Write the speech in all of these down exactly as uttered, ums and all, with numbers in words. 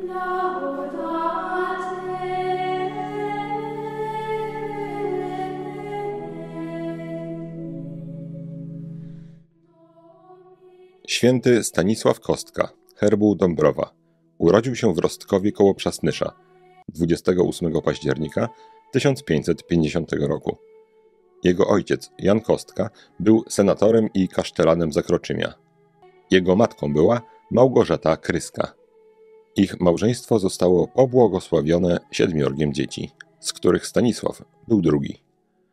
Święty Stanisław Kostka, herbu Dąbrowa, urodził się w Rostkowie koło Przasnysza dwudziestego ósmego października tysiąc pięćset pięćdziesiątego roku. Jego ojciec, Jan Kostka, był senatorem i kasztelanem Zakroczymia. Jego matką była Małgorzata Kryska. Ich małżeństwo zostało pobłogosławione siedmiorgiem dzieci, z których Stanisław był drugi.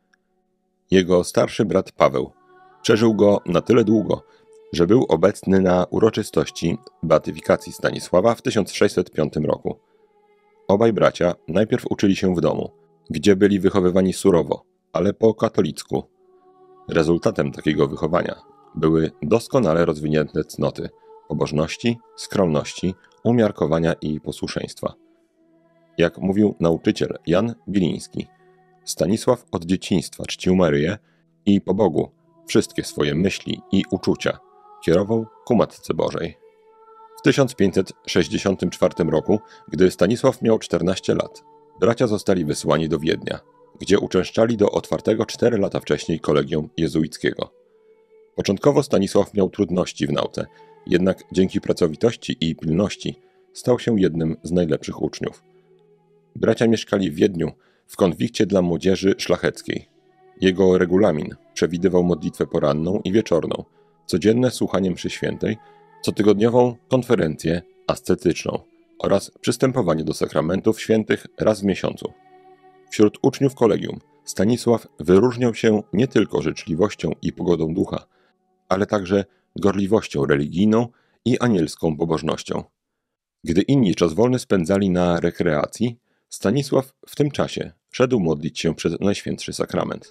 Jego starszy brat Paweł przeżył go na tyle długo, że był obecny na uroczystości beatyfikacji Stanisława w tysiąc sześćset piątym roku. Obaj bracia najpierw uczyli się w domu, gdzie byli wychowywani surowo, ale po katolicku. Rezultatem takiego wychowania były doskonale rozwinięte cnoty pobożności, skromności, umiarkowania i posłuszeństwa. Jak mówił nauczyciel Jan Biliński, Stanisław od dzieciństwa czcił Maryję i po Bogu wszystkie swoje myśli i uczucia kierował ku Matce Bożej. W tysiąc pięćset sześćdziesiątym czwartym roku, gdy Stanisław miał czternaście lat, bracia zostali wysłani do Wiednia, gdzie uczęszczali do otwartego cztery lata wcześniej kolegium jezuickiego. Początkowo Stanisław miał trudności w nauce, jednak dzięki pracowitości i pilności stał się jednym z najlepszych uczniów. Bracia mieszkali w Wiedniu w konwikcie dla młodzieży szlacheckiej. Jego regulamin przewidywał modlitwę poranną i wieczorną, codzienne słuchanie mszy świętej, cotygodniową konferencję ascetyczną oraz przystępowanie do sakramentów świętych raz w miesiącu. Wśród uczniów kolegium Stanisław wyróżniał się nie tylko życzliwością i pogodą ducha, ale także gorliwością religijną i anielską pobożnością. Gdy inni czas wolny spędzali na rekreacji, Stanisław w tym czasie szedł modlić się przed Najświętszy Sakrament.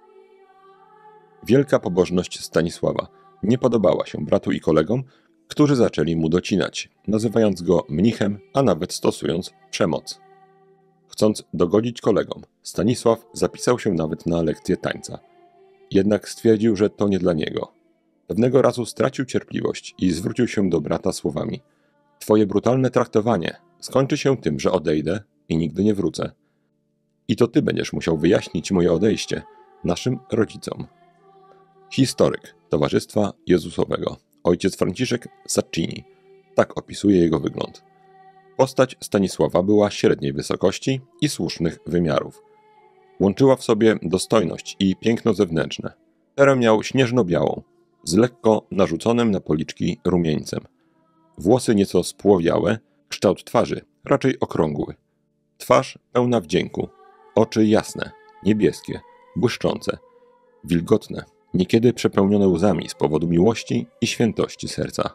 Wielka pobożność Stanisława nie podobała się bratu i kolegom, którzy zaczęli mu docinać, nazywając go mnichem, a nawet stosując przemoc. Chcąc dogodzić kolegom, Stanisław zapisał się nawet na lekcję tańca. Jednak stwierdził, że to nie dla niego. Pewnego razu stracił cierpliwość i zwrócił się do brata słowami: „Twoje brutalne traktowanie skończy się tym, że odejdę i nigdy nie wrócę. I to ty będziesz musiał wyjaśnić moje odejście naszym rodzicom”. Historyk Towarzystwa Jezusowego, ojciec Franciszek Saccini, tak opisuje jego wygląd. Postać Stanisława była średniej wysokości i słusznych wymiarów. Łączyła w sobie dostojność i piękno zewnętrzne. Cerę miał śnieżno-białą, z lekko narzuconym na policzki rumieńcem. Włosy nieco spłowiałe, kształt twarzy raczej okrągły. Twarz pełna wdzięku, oczy jasne, niebieskie, błyszczące, wilgotne, niekiedy przepełnione łzami z powodu miłości i świętości serca.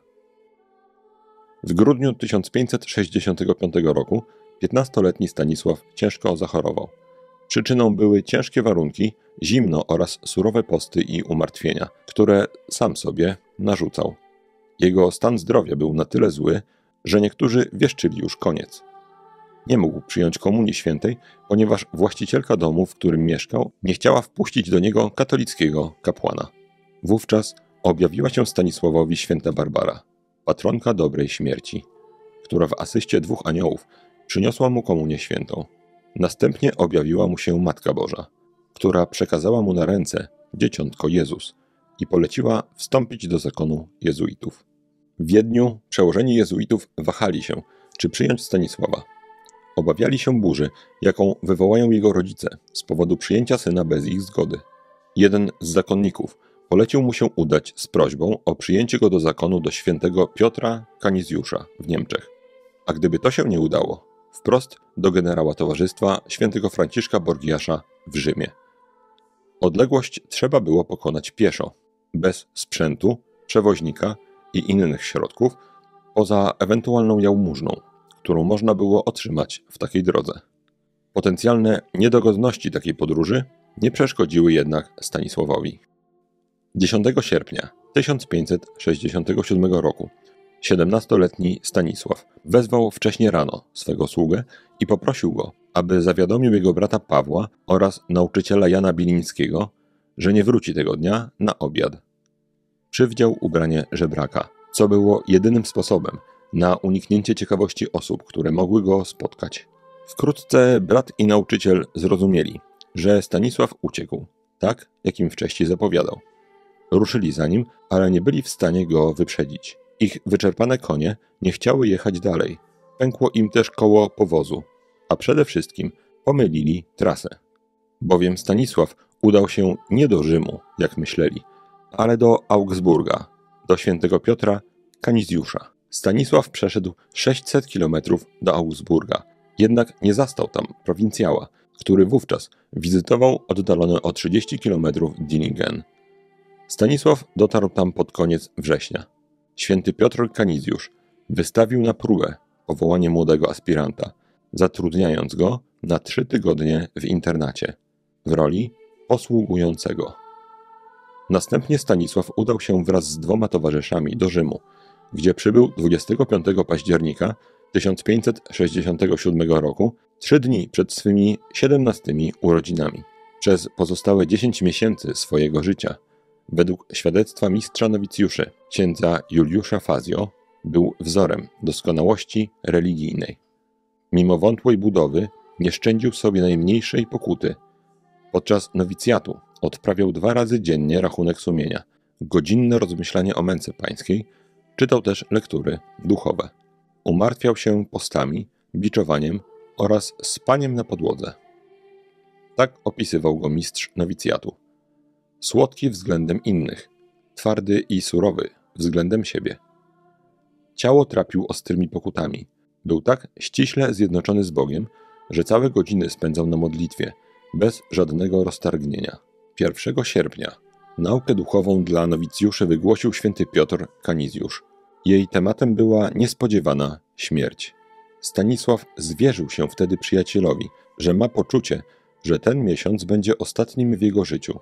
W grudniu tysiąc pięćset sześćdziesiątego piątego roku piętnastoletni Stanisław ciężko zachorował. Przyczyną były ciężkie warunki, zimno oraz surowe posty i umartwienia, które sam sobie narzucał. Jego stan zdrowia był na tyle zły, że niektórzy wieszczyli już koniec. Nie mógł przyjąć komunii świętej, ponieważ właścicielka domu, w którym mieszkał, nie chciała wpuścić do niego katolickiego kapłana. Wówczas objawiła się Stanisławowi święta Barbara, patronka dobrej śmierci, która w asyście dwóch aniołów przyniosła mu komunię świętą. Następnie objawiła mu się Matka Boża, która przekazała mu na ręce dzieciątko Jezus i poleciła wstąpić do zakonu jezuitów. W Wiedniu przełożeni jezuitów wahali się, czy przyjąć Stanisława. Obawiali się burzy, jaką wywołają jego rodzice z powodu przyjęcia syna bez ich zgody. Jeden z zakonników polecił mu się udać z prośbą o przyjęcie go do zakonu do świętego Piotra Kanizjusza w Niemczech. A gdyby to się nie udało, wprost do generała towarzystwa świętego Franciszka Borgiasza w Rzymie. Odległość trzeba było pokonać pieszo, bez sprzętu, przewoźnika i innych środków, poza ewentualną jałmużną, którą można było otrzymać w takiej drodze. Potencjalne niedogodności takiej podróży nie przeszkodziły jednak Stanisławowi. dziesiątego sierpnia tysiąc pięćset sześćdziesiątego siódmego roku siedemnastoletni Stanisław wezwał wcześnie rano swego sługę i poprosił go, aby zawiadomił jego brata Pawła oraz nauczyciela Jana Bilińskiego, że nie wróci tego dnia na obiad. Przywdział ubranie żebraka, co było jedynym sposobem na uniknięcie ciekawości osób, które mogły go spotkać. Wkrótce brat i nauczyciel zrozumieli, że Stanisław uciekł, tak jak im wcześniej zapowiadał. Ruszyli za nim, ale nie byli w stanie go wyprzedzić. Ich wyczerpane konie nie chciały jechać dalej. Pękło im też koło powozu, a przede wszystkim pomylili trasę. Bowiem Stanisław udał się nie do Rzymu, jak myśleli, ale do Augsburga, do świętego Piotra Kanizjusza. Stanisław przeszedł sześćset kilometrów do Augsburga, jednak nie zastał tam prowincjała, który wówczas wizytował oddalony o trzydzieści kilometrów Dillingen. Stanisław dotarł tam pod koniec września. Święty Piotr Kanizjusz wystawił na próbę powołanie młodego aspiranta, zatrudniając go na trzy tygodnie w internacie, w roli posługującego. Następnie Stanisław udał się wraz z dwoma towarzyszami do Rzymu, gdzie przybył dwudziestego piątego października tysiąc pięćset sześćdziesiątego siódmego roku, trzy dni przed swymi siedemnastymi urodzinami. Przez pozostałe dziesięć miesięcy swojego życia, według świadectwa mistrza nowicjuszy, księdza Juliusza Fazio, był wzorem doskonałości religijnej. Mimo wątłej budowy nie szczędził sobie najmniejszej pokuty. Podczas nowicjatu odprawiał dwa razy dziennie rachunek sumienia, godzinne rozmyślanie o męce pańskiej, czytał też lektury duchowe. Umartwiał się postami, biczowaniem oraz spaniem na podłodze. Tak opisywał go mistrz nowicjatu. Słodki względem innych, twardy i surowy względem siebie. Ciało trapił ostrymi pokutami. Był tak ściśle zjednoczony z Bogiem, że całe godziny spędzał na modlitwie, bez żadnego roztargnienia. pierwszego sierpnia naukę duchową dla nowicjuszy wygłosił święty Piotr Kanizjusz. Jej tematem była niespodziewana śmierć. Stanisław zwierzył się wtedy przyjacielowi, że ma poczucie, że ten miesiąc będzie ostatnim w jego życiu.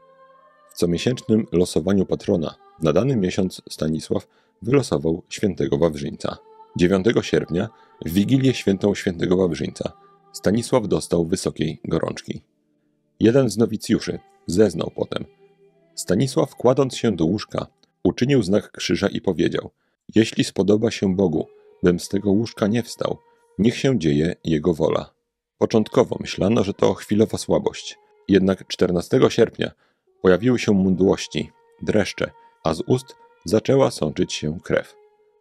W comiesięcznym losowaniu patrona na dany miesiąc Stanisław wylosował świętego Wawrzyńca. dziewiątego sierpnia, w Wigilię świętą świętego Wawrzyńca, Stanisław dostał wysokiej gorączki. Jeden z nowicjuszy zeznał potem. Stanisław, kładąc się do łóżka, uczynił znak krzyża i powiedział: jeśli spodoba się Bogu, bym z tego łóżka nie wstał, niech się dzieje Jego wola. Początkowo myślano, że to chwilowa słabość. Jednak czternastego sierpnia pojawiły się mdłości, dreszcze, a z ust zaczęła sączyć się krew.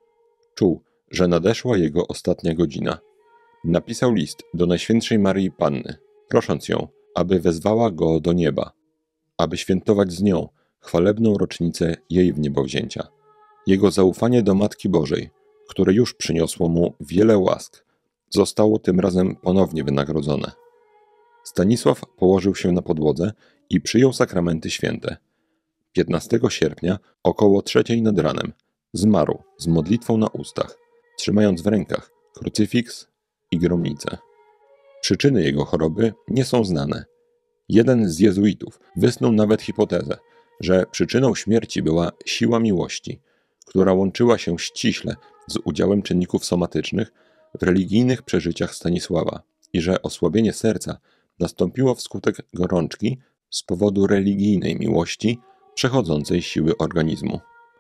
Czuł, że nadeszła jego ostatnia godzina. Napisał list do Najświętszej Maryi Panny, prosząc ją, aby wezwała go do nieba, aby świętować z nią chwalebną rocznicę jej wniebowzięcia. Jego zaufanie do Matki Bożej, które już przyniosło mu wiele łask, zostało tym razem ponownie wynagrodzone. Stanisław położył się na podłodze i przyjął sakramenty święte. piętnastego sierpnia, około trzeciej nad ranem, zmarł z modlitwą na ustach, trzymając w rękach krucyfiks i gromnicę. Przyczyny jego choroby nie są znane. Jeden z jezuitów wysnuł nawet hipotezę, że przyczyną śmierci była siła miłości, która łączyła się ściśle z udziałem czynników somatycznych w religijnych przeżyciach Stanisława i że osłabienie serca nastąpiło wskutek gorączki z powodu religijnej miłości przechodzącej siły organizmu.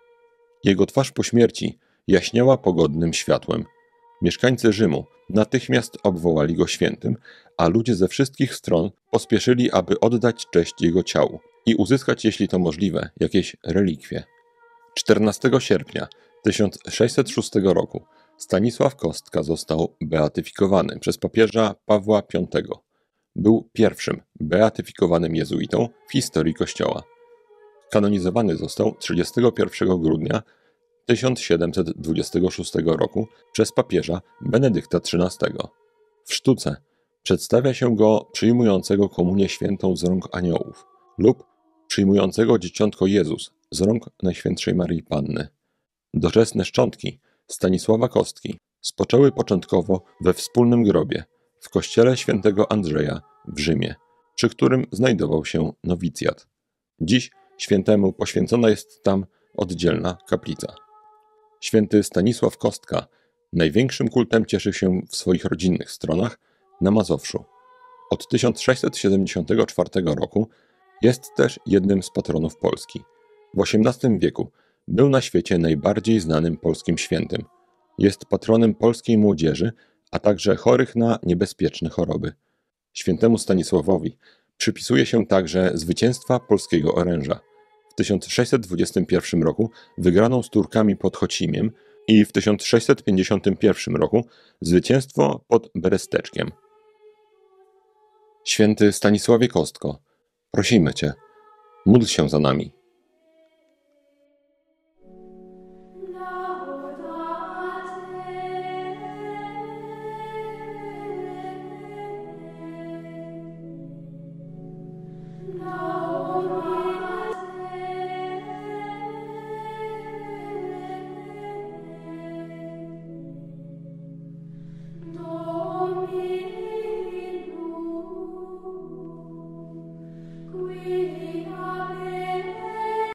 Jego twarz po śmierci jaśniała pogodnym światłem. Mieszkańcy Rzymu natychmiast obwołali go świętym, a ludzie ze wszystkich stron pospieszyli, aby oddać cześć jego ciału i uzyskać, jeśli to możliwe, jakieś relikwie. czternastego sierpnia tysiąc sześćset szóstego roku Stanisław Kostka został beatyfikowany przez papieża Pawła Piątego. Był pierwszym beatyfikowanym jezuitą w historii Kościoła. Kanonizowany został trzydziestego pierwszego grudnia tysiąc siedemset dwudziestego szóstego roku przez papieża Benedykta trzynastego. W sztuce przedstawia się go przyjmującego komunię świętą z rąk aniołów lub przyjmującego dzieciątko Jezus z rąk Najświętszej Maryi Panny. Doczesne szczątki Stanisława Kostki spoczęły początkowo we wspólnym grobie w kościele świętego Andrzeja w Rzymie, przy którym znajdował się nowicjat. Dziś świętemu poświęcona jest tam oddzielna kaplica. Święty Stanisław Kostka największym kultem cieszy się w swoich rodzinnych stronach na Mazowszu. Od tysiąc sześćset siedemdziesiątego czwartego roku jest też jednym z patronów Polski. W osiemnastym wieku był na świecie najbardziej znanym polskim świętym. Jest patronem polskiej młodzieży, a także chorych na niebezpieczne choroby. Świętemu Stanisławowi przypisuje się także zwycięstwa polskiego oręża. W tysiąc sześćset dwudziestym pierwszym roku wygraną z Turkami pod Chocimiem i w tysiąc sześćset pięćdziesiątym pierwszym roku zwycięstwo pod Beresteczkiem. Święty Stanisławie Kostko, prosimy Cię, módl się za nami. No.